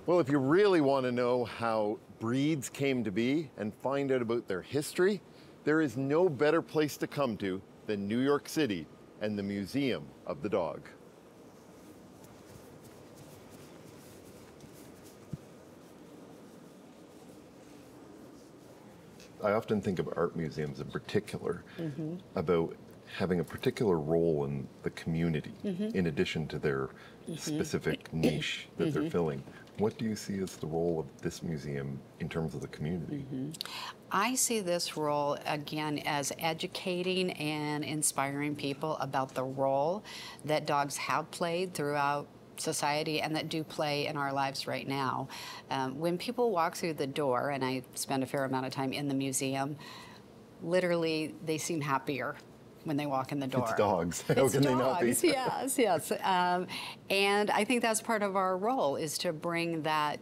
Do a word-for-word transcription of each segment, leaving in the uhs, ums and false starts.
Well, if you really want to know how breeds came to be and find out about their history, there is no better place to come to than New York City and the Museum of the Dog. I often think of art museums in particular mm-hmm. about having a particular role in the community mm-hmm. in addition to their mm-hmm. specific niche that mm-hmm. they're filling. What do you see as the role of this museum in terms of the community? Mm-hmm. I see this role, again, as educating and inspiring people about the role that dogs have played throughout society and that do play in our lives right now. Um, when people walk through the door, and I spend a fair amount of time in the museum, literally they seem happier when they walk in the door. It's dogs. How It's can dogs, they not be? yes, yes. Um, and I think that's part of our role, is to bring that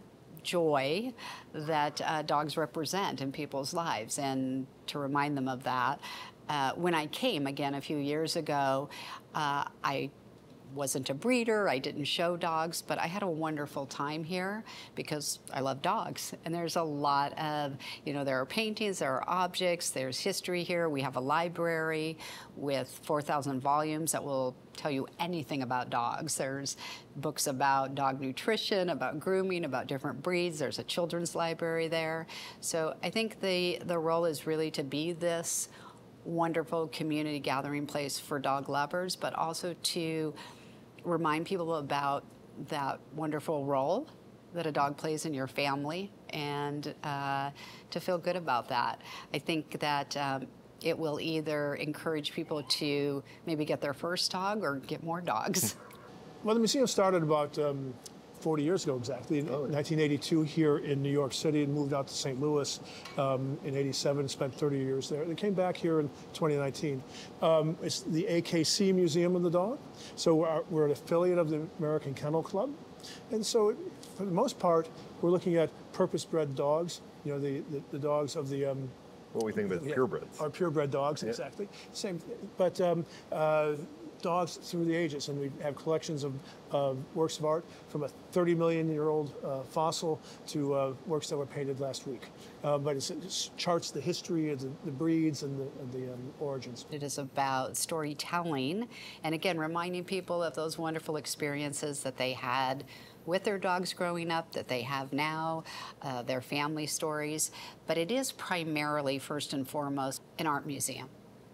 joy that uh, dogs represent in people's lives and to remind them of that. Uh, when I came, again, a few years ago, uh, I wasn't a breeder, I didn't show dogs, but I had a wonderful time here because I love dogs. And there's a lot of, you know, there are paintings, there are objects, there's history here. We have a library with four thousand volumes that will tell you anything about dogs. There's books about dog nutrition, about grooming, about different breeds. There's a children's library there. So I think the, the role is really to be this wonderful community gathering place for dog lovers, but also to remind people about that wonderful role that a dog plays in your family and uh, to feel good about that. I think that um, it will either encourage people to maybe get their first dog or get more dogs. Well, the museum started about um, forty years ago exactly, in oh, yeah. nineteen eighty-two here in New York City, and moved out to Saint Louis um, in eighty-seven, spent thirty years there. They came back here in twenty nineteen. Um, it's the A K C Museum of the Dog. So we're, we're an affiliate of the American Kennel Club. And so for the most part, we're looking at purpose-bred dogs, you know, the, the, the dogs of the... Um, what we think about yeah, purebreds. Our purebred dogs, yeah. exactly. Same, but um, uh, dogs through the ages, and we have collections of uh, works of art from a thirty million year old uh, fossil to uh, works that were painted last week. Uh, but it's, it charts the history of the, the breeds and the, and the um, origins. It is about storytelling, and again, reminding people of those wonderful experiences that they had with their dogs growing up, that they have now, uh, their family stories. But it is primarily, first and foremost, an art museum.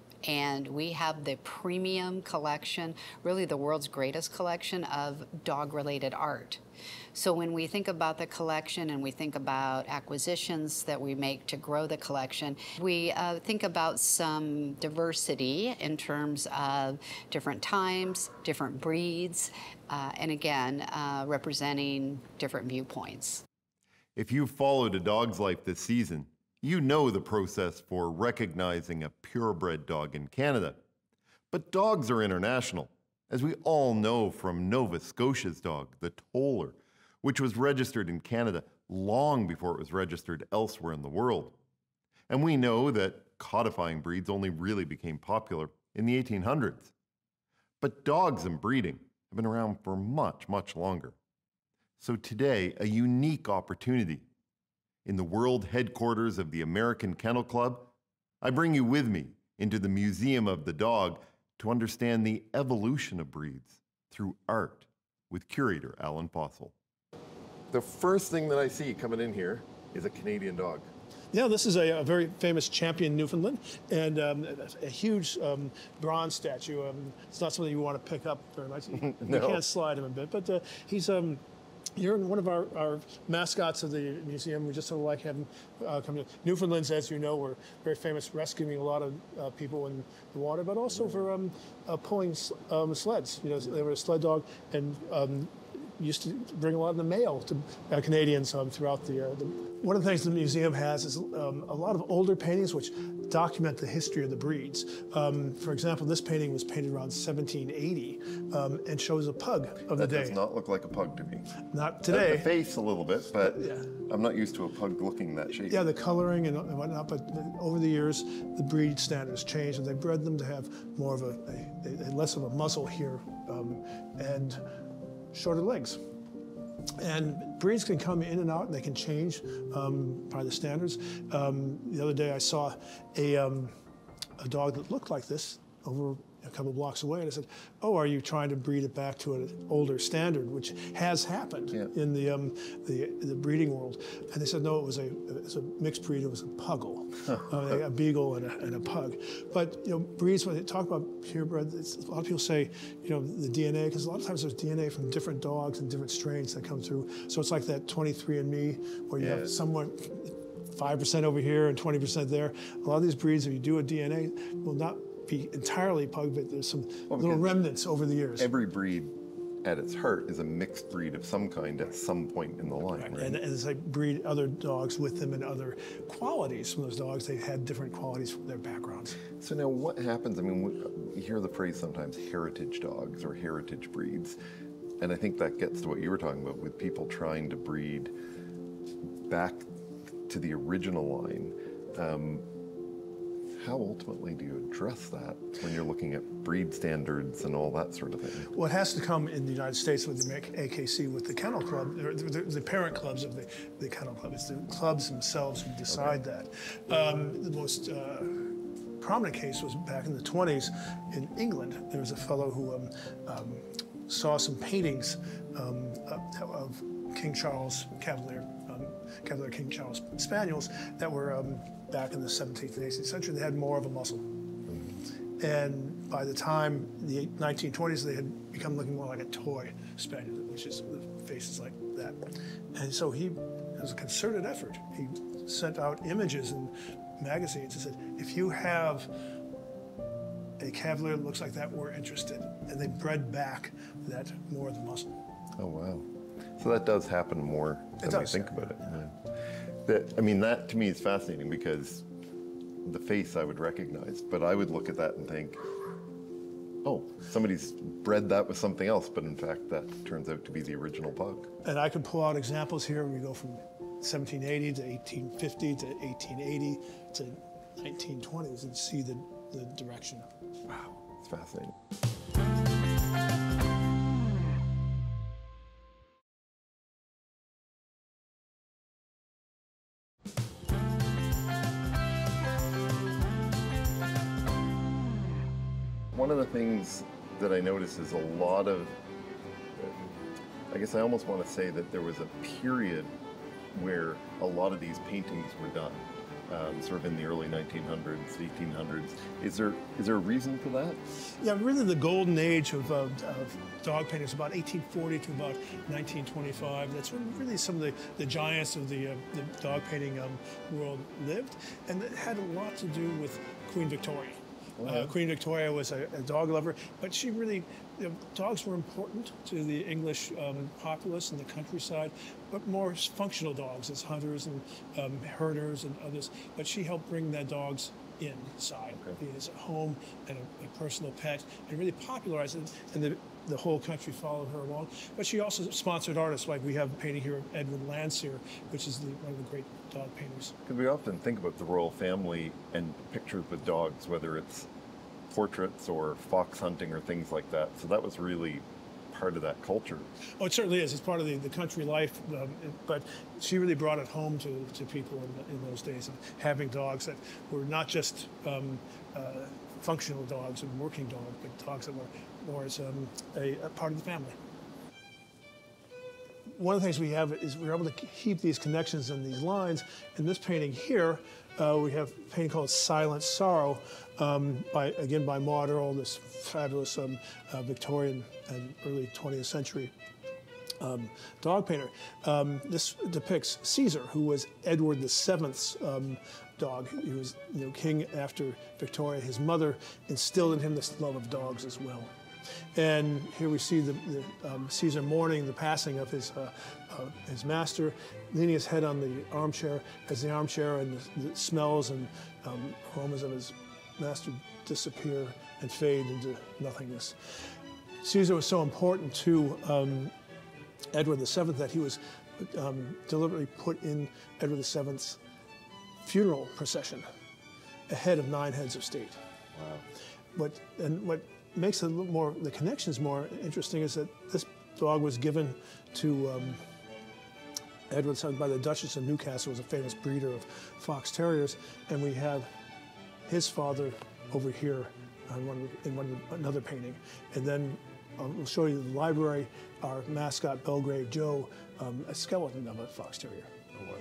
And we have the premium collection, really the world's greatest collection of dog-related art. So when we think about the collection and we think about acquisitions that we make to grow the collection, we uh, think about some diversity in terms of different times, different breeds, uh, and again, uh, representing different viewpoints. If you've followed a dog's life this season, you know the process for recognizing a purebred dog in Canada. But dogs are international, as we all know from Nova Scotia's dog, the Toller, which was registered in Canada long before it was registered elsewhere in the world. And we know that codifying breeds only really became popular in the eighteen hundreds. But dogs and breeding have been around for much, much longer. So today, a unique opportunity. In the world headquarters of the American Kennel Club, I bring you with me into the Museum of the Dog to understand the evolution of breeds through art with curator Alan Fossil. The first thing that I see coming in here is a Canadian dog. Yeah, this is a, a very famous champion Newfoundland, and um, a, a huge um, bronze statue. Um, it's not something you want to pick up very much. You, no. you can't slide him a bit, but uh, he's... Um, You're one of our, our mascots of the museum. We just sort of like having uh, come to Newfoundlands, as you know, were very famous rescuing a lot of uh, people in the water, but also for um, uh, pulling um, sleds. You know, they were a sled dog and um, used to bring a lot of the mail to uh, Canadians um, throughout the, uh, the. One of the things the museum has is um, a lot of older paintings which document the history of the breeds. Um, for example, this painting was painted around seventeen eighty um, and shows a pug of the that day. That does not look like a pug to me. Not today. Uh, the face a little bit, but yeah. I'm not used to a pug looking that shape. Yeah, the coloring and, and whatnot, but over the years, the breed standards changed, and they bred them to have more of a, a, a less of a muzzle here um, and shorter legs. And breeds can come in and out, and they can change um, by the standards. Um, the other day I saw a, um, a dog that looked like this over a couple blocks away, and I said, "Oh, are you trying to breed it back to an older standard?" Which has happened yeah. in the, um, the the breeding world. And they said, "No, it was a it was a mixed breed. It was a puggle, uh, a beagle and a, and a pug." But you know, breeds, when they talk about purebred, it's, a lot of people say, you know, the D N A, because a lot of times there's D N A from different dogs and different strains that come through. So it's like that twenty-three and me, where you yeah. have someone five percent over here and twenty percent there. A lot of these breeds, if you do a D N A, will not be entirely pug, but there's some well, little remnants over the years. Every breed at its heart is a mixed breed of some kind at some point in the line, right? right? And, and as I breed other dogs with them and other qualities from those dogs, they had different qualities from their backgrounds. So now what happens, I mean, we hear the phrase sometimes heritage dogs or heritage breeds, and I think that gets to what you were talking about with people trying to breed back to the original line. Um, How ultimately do you address that when you're looking at breed standards and all that sort of thing? Well, it has to come in the United States with the A K C, with the Kennel Club, the, the, the parent clubs of the, the Kennel Club. It's the clubs themselves who decide okay. that. Um, the most uh, prominent case was back in the twenties in England. There was a fellow who um, um, saw some paintings um, of King Charles Cavalier, um, Cavalier King Charles Spaniels that were um, back in the seventeenth and eighteenth century. They had more of a muscle. Mm-hmm. And by the time the nineteen twenties, they had become looking more like a toy spaniel, which is, the face is like that. And so he, it was a concerted effort. He sent out images in magazines and said, if you have a Cavalier that looks like that, we're interested. And they bred back that more of the muscle. Oh, wow. So that does happen more than we think about it. Yeah. That, I mean, that to me is fascinating because the face I would recognize, but I would look at that and think, oh, somebody's bred that with something else, but in fact that turns out to be the original pug. And I could pull out examples here. We go from seventeen eighty to eighteen fifty to eighteen eighty to nineteen twenties and see the, the direction. Wow, it's fascinating. One of the things that I notice is a lot of, I guess I almost want to say that there was a period where a lot of these paintings were done, um, sort of in the early nineteen hundreds, eighteen hundreds. Is there is there a reason for that? Yeah, really the golden age of, uh, of dog painting is about eighteen forty to about nineteen twenty-five. That's when really some of the, the giants of the, uh, the dog painting um, world lived, and it had a lot to do with Queen Victoria. Uh, Queen Victoria was a, a dog lover, but she really, you know, dogs were important to the English um, populace in the countryside, but more functional dogs as hunters and um, herders and others. But she helped bring their dogs inside, okay. as a home and a, a personal pet, and really popularized it, and the, the whole country followed her along. But she also sponsored artists, like we have a painting here of Edward Landseer, which is the, one of the great dog painters. Because we often think about the royal family and pictures with dogs, whether it's portraits or fox hunting or things like that. So that was really part of that culture. Oh, it certainly is. It's part of the, the country life, um, but she really brought it home to, to people in, in those days of having dogs that were not just um, uh, functional dogs and working dogs, but dogs that were more as um, a, a part of the family. One of the things we have is we're able to keep these connections and these lines. In this painting here, uh, we have a painting called Silent Sorrow, um, by again by Maud Earl, this fabulous um, uh, Victorian and early twentieth century um, dog painter. Um, this depicts Caesar, who was Edward the Seventh's um, dog. He was, you know, king after Victoria. His mother instilled in him this love of dogs as well. And here we see the, the um, Caesar mourning the passing of his uh, uh, his master, leaning his head on the armchair as the armchair and the, the smells and um, aromas of his master disappear and fade into nothingness. Caesar was so important to um, Edward the Seventh that he was um, deliberately put in Edward the Seventh's funeral procession ahead of nine heads of state. Wow. What, and what makes it a little more, the connections more interesting is that this dog was given to um, Edward's owned by the Duchess of Newcastle, was a famous breeder of fox terriers, and we have his father over here on one, in one, another painting. And then uh, we'll show you the library, our mascot, Belgrave Joe, um, a skeleton of a fox terrier. Oh, wow.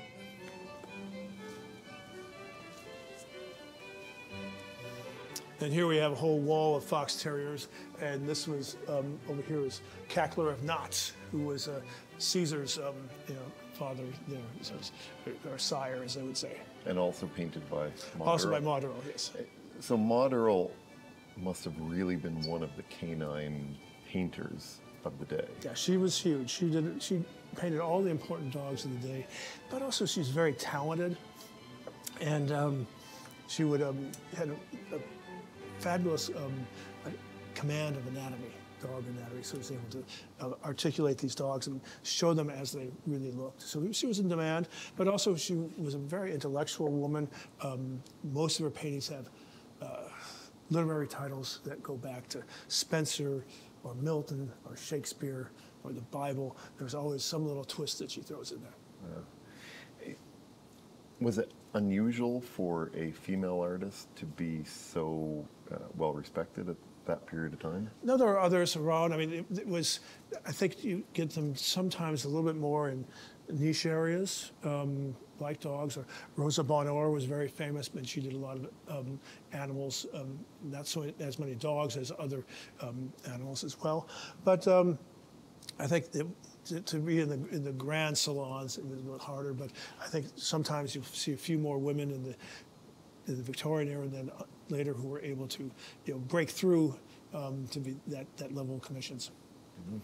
And here we have a whole wall of fox terriers, and this was, um, over here is Cackler of Notts, who was uh, Caesar's um, you know, father, you know, so or sire, as they would say. And also painted by Maud Also by Earl. Maud Earl, yes. So Maud Earl must have really been one of the canine painters of the day. Yeah, she was huge. She did. She painted all the important dogs of the day, but also she's very talented, and um, she would um, had a, a fabulous um, command of anatomy, dog anatomy. So she was able to uh, articulate these dogs and show them as they really looked. So she was in demand, but also she was a very intellectual woman. Um, most of her paintings have uh, literary titles that go back to Spenser or Milton or Shakespeare or the Bible. There's always some little twist that she throws in there. Uh, was it unusual for a female artist to be so uh, well respected at that period of time? No, there are others around. I mean, it, it was, I think you get them sometimes a little bit more in niche areas, um, like dogs. Or Rosa Bonheur was very famous, but she did a lot of um, animals, um, not so as many dogs as other um, animals as well. But um, I think that to, to be in the in the grand salons, it was a little harder. But I think sometimes you see a few more women in the in the Victorian era than later who were able to, you know, break through um, to be that that level of commissions. Mm-hmm.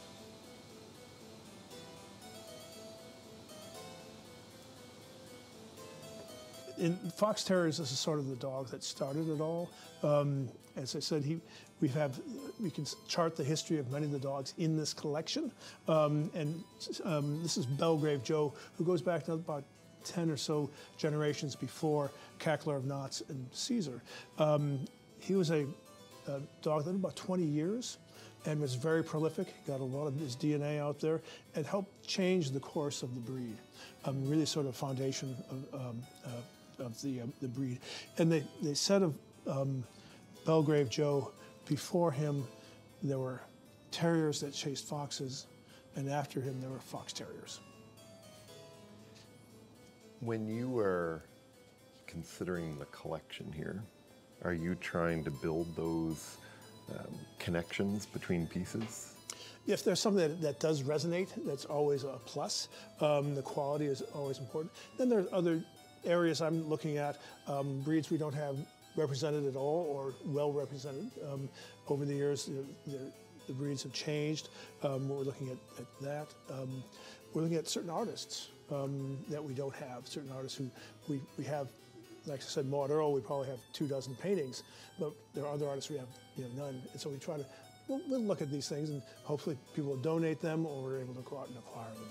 In fox terriers, this is sort of the dog that started it all. Um, as I said, he, we have we can chart the history of many of the dogs in this collection. Um, and um, this is Belgrave Joe, who goes back to about ten or so generations before Cackler of Notts and Caesar. Um, he was a, a dog that lived about twenty years and was very prolific, got a lot of his D N A out there, and helped change the course of the breed. Um, really sort of foundation of, um, uh, of the, uh, the breed. And they, they said of um, Belgrave Joe, before him, there were terriers that chased foxes, and after him, there were fox terriers. When you are considering the collection here, are you trying to build those um, connections between pieces? If there's something that, that does resonate, that's always a plus. Um, the quality is always important. Then there's other areas I'm looking at, um, breeds we don't have represented at all or well represented. Um, over the years, the, the, the breeds have changed. Um, we're looking at, at that. Um, we're looking at certain artists um, that we don't have, certain artists who we, we have, like I said, Maud Earl, we probably have two dozen paintings, but there are other artists we have, you know, none. And so we try to, we'll, we'll look at these things and hopefully people will donate them or we're able to go out and acquire them.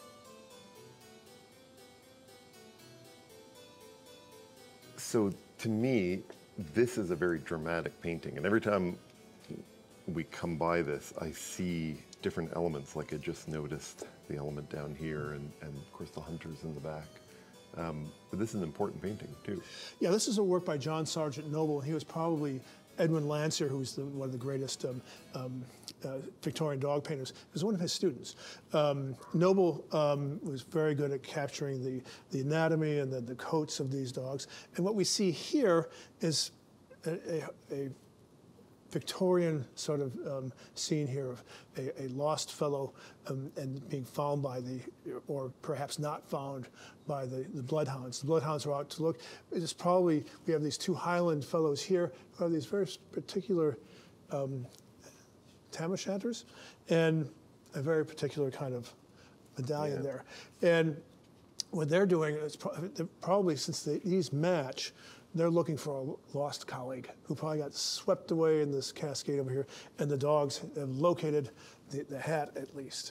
So to me, this is a very dramatic painting, and every time we come by this, I see different elements, like I just noticed the element down here, and, and of course the hunters in the back. Um, but this is an important painting, too. Yeah, this is a work by John Sargent Noble. He was probably Edwin Landseer, who's the, one of the greatest um, um, uh, Victorian dog painters, was one of his students. Um, Noble um, was very good at capturing the, the anatomy and the, the coats of these dogs. And what we see here is a, a, a Victorian sort of um, scene here of a, a lost fellow um, and being found by the, or perhaps not found by the, the bloodhounds. The bloodhounds are out to look. It is probably, we have these two Highland fellows here who have these very particular um, tam o' shanters and a very particular kind of medallion Yeah. there. And what they're doing is pro probably, since they, these match, they're looking for a lost colleague who probably got swept away in this cascade over here, and the dogs have located the, the hat at least.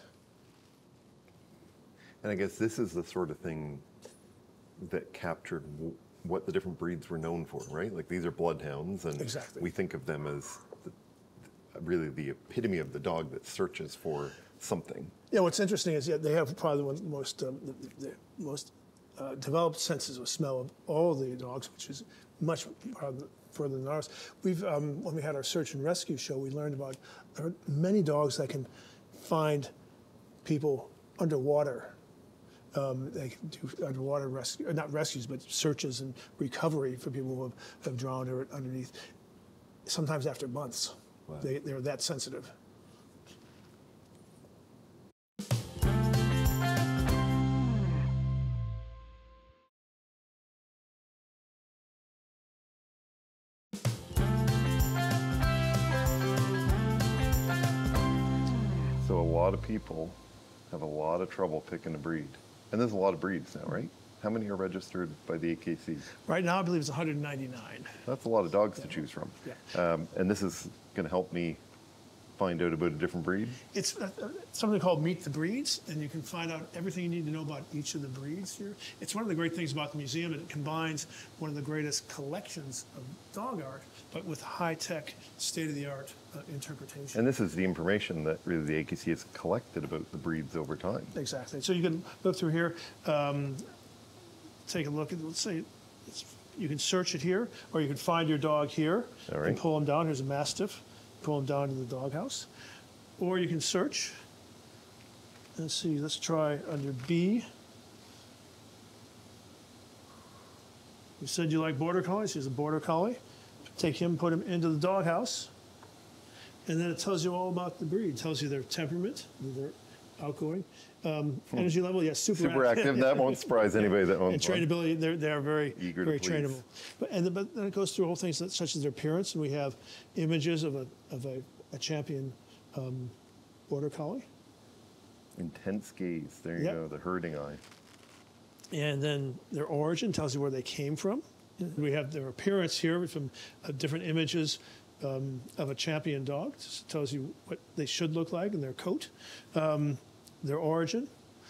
And I guess this is the sort of thing that captured w what the different breeds were known for, right? Like, these are bloodhounds, and Exactly. we think of them as the, really the epitome of the dog that searches for something. Yeah, what's interesting is yeah, they have probably one of the most, um, the, the most uh, developed senses of smell of all the dogs, which is much further than ours. We've, um, when we had our search and rescue show, we learned about there are many dogs that can find people underwater. Um, they can do underwater rescue, not rescues, but searches and recovery for people who have, have drowned or underneath. Sometimes after months, wow. they, they're that sensitive. So a lot of people have a lot of trouble picking a breed. And there's a lot of breeds now, right? How many are registered by the A K C? Right now, I believe it's one hundred ninety-nine. That's a lot of dogs to choose from. Yeah. Um, and this is going to help me find out about a different breed? It's uh, something called Meet the Breeds, and you can find out everything you need to know about each of the breeds here. It's one of the great things about the museum, that it combines one of the greatest collections of dog art, but with high-tech, state-of-the-art uh, interpretation. And this is the information that really the A K C has collected about the breeds over time. Exactly. So you can look through here, um, take a look at, let's say, it's, you can search it here, or you can find your dog here All right. and pull him down. Here's a Mastiff. Pull him down to the doghouse. Or you can search. Let's see, let's try under B. You said you like border collies. Here's a border collie. Take him, put him into the doghouse. And then it tells you all about the breed. It tells you their temperament, their outgoing. Um, hmm. Energy level, yes, super, super active. active. That won't surprise anybody that owns And trainability, they're, they are very, Eager very to please. trainable. But, and the, but then it goes through whole things that, such as their appearance, and we have images of a, of a, a champion um, border collie. Intense gaze, there you yep. go, the herding eye. And then their origin tells you where they came from. We have their appearance here from uh, different images um, of a champion dog. It tells you what they should look like in their coat. Um, their origin.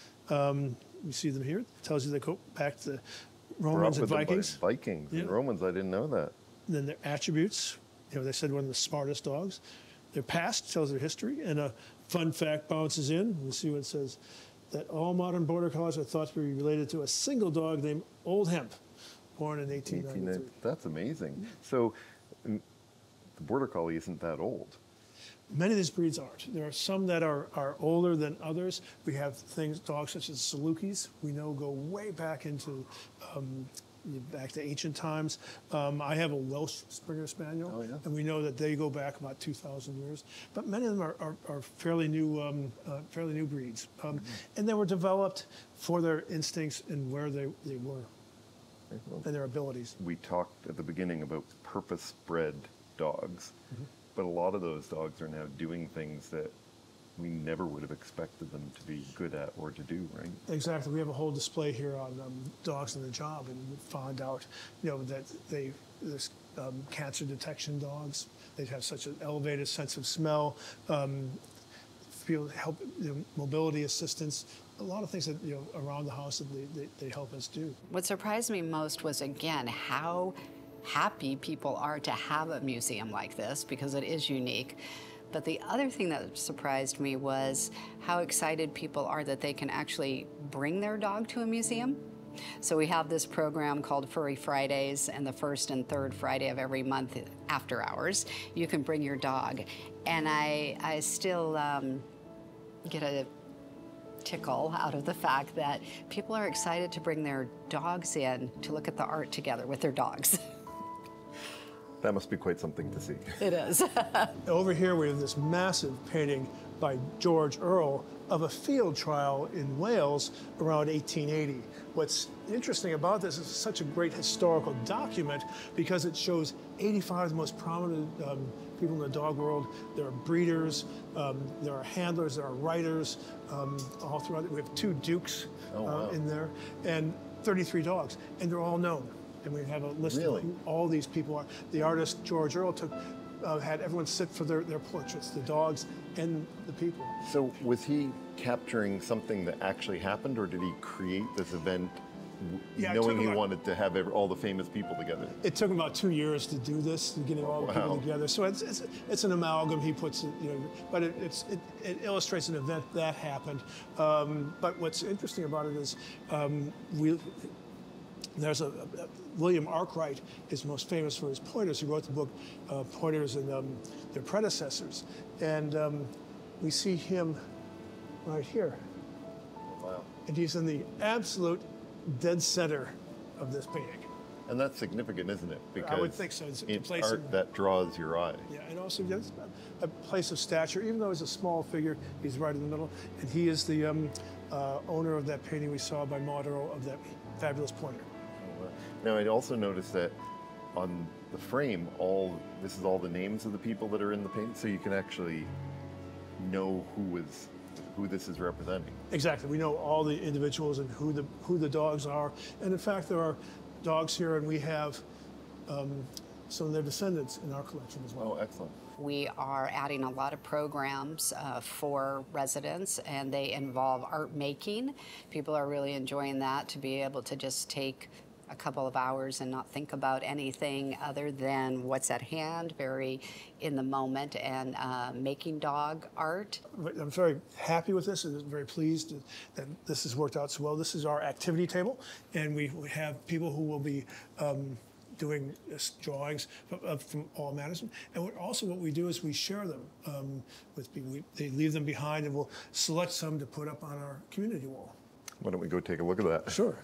Um, you see them here. It tells you they go back to the Romans and Vikings. The Vikings yeah. and Romans, I didn't know that. And then their attributes. You know, they said one of the smartest dogs. Their past tells their history. And a fun fact bounces in. You see what it says. That all modern border collies are thought to be related to a single dog named Old Hemp, born in eighteen ninety-three. That's amazing. So the border collie isn't that old. Many of these breeds aren't. There are some that are, are older than others. We have things, dogs such as Salukis, we know go way back into, um, back to ancient times. Um, I have a Welsh Springer Spaniel, oh, yeah. and we know that they go back about two thousand years. But many of them are, are, are fairly new, um, uh, fairly new breeds. Um, mm-hmm. And they were developed for their instincts and where they, they were, well, and their abilities. We talked at the beginning about purpose-bred dogs. Mm-hmm. But a lot of those dogs are now doing things that we never would have expected them to be good at or to do, right? Exactly. We have a whole display here on um, dogs on the job, and we found out, you know, that they there's um, cancer detection dogs. They have such an elevated sense of smell. Um, feel help you know, mobility assistance. A lot of things that you know around the house that they, they, they help us do. What surprised me most was again how happy people are to have a museum like this because it is unique. But the other thing that surprised me was how excited people are that they can actually bring their dog to a museum. So we have this program called Furry Fridays, and the first and third Friday of every month after hours, you can bring your dog. And I, I still um, get a tickle out of the fact that people are excited to bring their dogs in to look at the art together with their dogs. That must be quite something to see. It is. Over here we have this massive painting by George Earle of a field trial in Wales around eighteen eighty. What's interesting about this is it's such a great historical document because it shows eighty-five of the most prominent um, people in the dog world. There are breeders, um, there are handlers, there are writers, um, all throughout it. We have two dukes oh, wow. uh, in there, and thirty-three dogs, and they're all known. And we have a list really? of who all these people are. The artist George Earle took, uh, had everyone sit for their, their portraits, the dogs and the people. So was he capturing something that actually happened, or did he create this event Yeah, it knowing took you about- wanted to have every, all the famous people together? It took him about two years to do this, to getting all the Wow. people together. So it's, it's it's an amalgam. He puts it, you know, but it, it's it, it illustrates an event that happened. Um, but what's interesting about it is um, we. There's a, a William Arkwright is most famous for his pointers. He wrote the book uh, Pointers and um, Their Predecessors, and um, we see him right here, Wow. and he's in the absolute dead center of this painting. And that's significant, isn't it? Because I would think so. It's a it's place art in- that draws your eye. Yeah, and also just a place of stature. Even though he's a small figure, he's right in the middle, and he is the um, uh, owner of that painting we saw by Mardeau of that fabulous pointer. Now, I also noticed that on the frame, all this is all the names of the people that are in the paint, so you can actually know who is who this is representing. Exactly. We know all the individuals and who the who the dogs are, and in fact, there are dogs here, and we have um, some of their descendants in our collection as well. Oh, excellent. We are adding a lot of programs uh, for residents, and they involve art making. People are really enjoying that, to be able to just take a couple of hours and not think about anything other than what's at hand, very in the moment, and uh, making dog art. I'm very happy with this and very pleased that this has worked out so well. This is our activity table, and we we have people who will be um, doing uh, drawings from, uh, from all manners. And what, also what we do is we share them um, with people. We, they leave them behind, and we'll select some to put up on our community wall. Why don't we go take a look at that? Sure.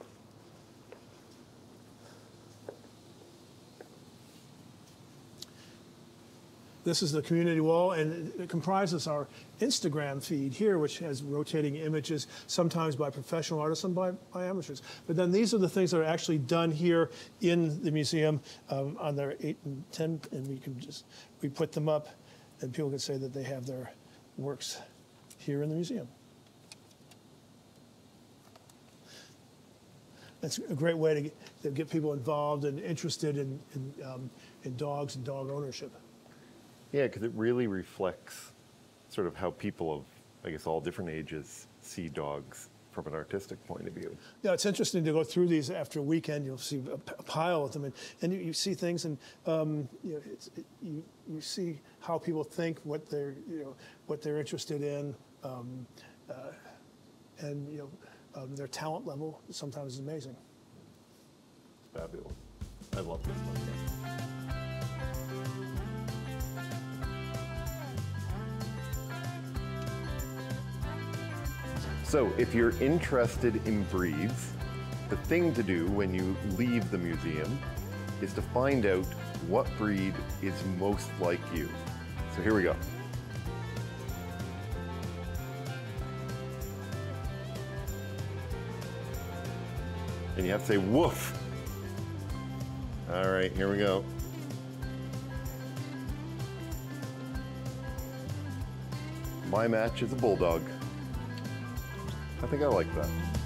This is the community wall, and it comprises our Instagram feed here, which has rotating images, sometimes by professional artists and by, by amateurs. But then these are the things that are actually done here in the museum um, on their eight and ten, and we can just, we put them up, and people can say that they have their works here in the museum. That's a great way to get, to get people involved and interested in, in, um, in dogs and dog ownership. Yeah, because it really reflects sort of how people of, I guess, all different ages see dogs from an artistic point of view. Yeah, it's interesting to go through these after a weekend. You'll see a, p- a pile of them, and, and you, you see things, and um, you, know, it's, it, you you see how people think, what they're you know what they're interested in, um, uh, and you know um, their talent level sometimes is amazing. Fabulous. I love this one. So if you're interested in breeds, the thing to do when you leave the museum is to find out what breed is most like you. So here we go. And you have to say woof. All right, here we go. My match is a bulldog. I think I like that.